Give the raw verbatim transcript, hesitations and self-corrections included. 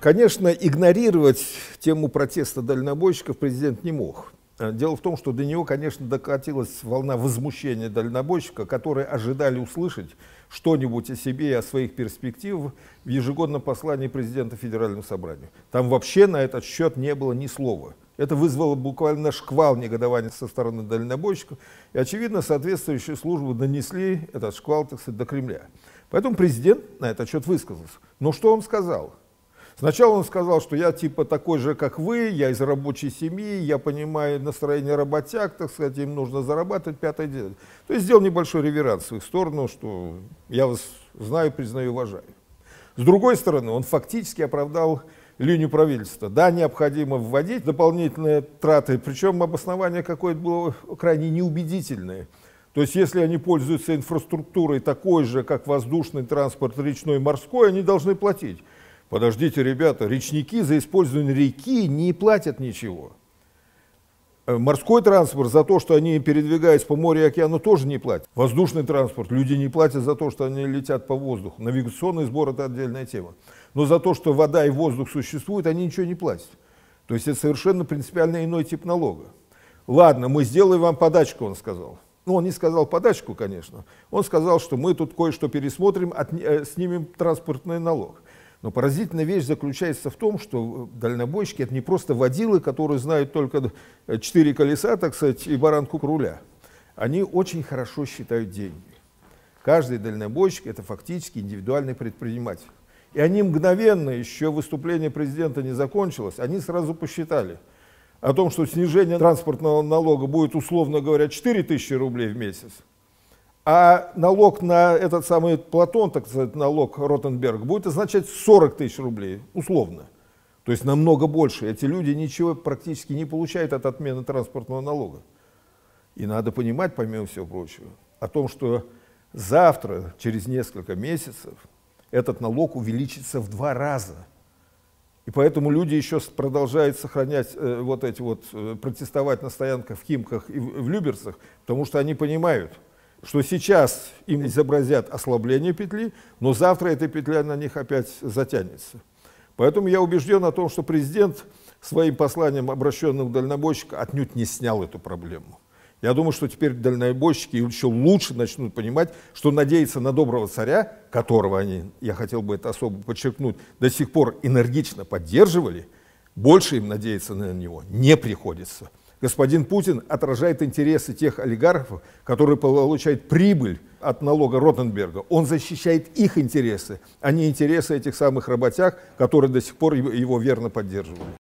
Конечно, игнорировать тему протеста дальнобойщиков президент не мог. Дело в том, что до него, конечно, докатилась волна возмущения дальнобойщиков, которые ожидали услышать что-нибудь о себе и о своих перспективах в ежегодном послании президента Федеральному собранию. Там вообще на этот счет не было ни слова. Это вызвало буквально шквал негодования со стороны дальнобойщиков, и, очевидно, соответствующие службы донесли этот шквал, так сказать, до Кремля. Поэтому президент на этот счет высказался. Но что он сказал? Сначала он сказал, что я типа такой же, как вы, я из рабочей семьи, я понимаю настроение работяг, так сказать, им нужно зарабатывать, пятое дело. То есть сделал небольшой реверанс в их сторону, что я вас знаю, признаю, уважаю. С другой стороны, он фактически оправдал линию правительства. Да, необходимо вводить дополнительные траты, причем обоснование какое-то было крайне неубедительное. То есть, если они пользуются инфраструктурой такой же, как воздушный транспорт, речной, морской, они должны платить. Подождите, ребята, речники за использование реки не платят ничего. Морской транспорт за то, что они передвигаются по морю и океану, тоже не платят. Воздушный транспорт, люди не платят за то, что они летят по воздуху. Навигационный сбор – это отдельная тема. Но за то, что вода и воздух существуют, они ничего не платят. То есть это совершенно принципиально иной тип налога. Ладно, мы сделаем вам подачку, он сказал. Ну, он не сказал подачку, конечно. Он сказал, что мы тут кое-что пересмотрим, от, э, снимем транспортный налог. Но поразительная вещь заключается в том, что дальнобойщики — это не просто водилы, которые знают только четыре колеса, так сказать, и баранку руля. Они очень хорошо считают деньги. Каждый дальнобойщик — это фактически индивидуальный предприниматель. И они мгновенно, еще выступление президента не закончилось, они сразу посчитали о том, что снижение транспортного налога будет, условно говоря, четыре тысячи рублей в месяц. А налог на этот самый Платон, так сказать, налог Ротенберг, будет означать сорок тысяч рублей, условно. То есть намного больше. Эти люди ничего практически не получают от отмены транспортного налога. И надо понимать, помимо всего прочего, о том, что завтра, через несколько месяцев, этот налог увеличится в два раза. И поэтому люди еще продолжают сохранять э, вот эти вот, э, протестовать на стоянках в Химках и в, в Люберцах, потому что они понимают, что сейчас им изобразят ослабление петли, но завтра эта петля на них опять затянется. Поэтому я убежден о том, что президент своим посланием, обращенным к дальнобойщикам, отнюдь не снял эту проблему. Я думаю, что теперь дальнобойщики еще лучше начнут понимать, что надеяться на доброго царя, которого они, я хотел бы это особо подчеркнуть, до сих пор энергично поддерживали, больше им надеяться на него не приходится. Господин Путин отражает интересы тех олигархов, которые получают прибыль от налога Ротенберга. Он защищает их интересы, а не интересы этих самых работяг, которые до сих пор его верно поддерживали.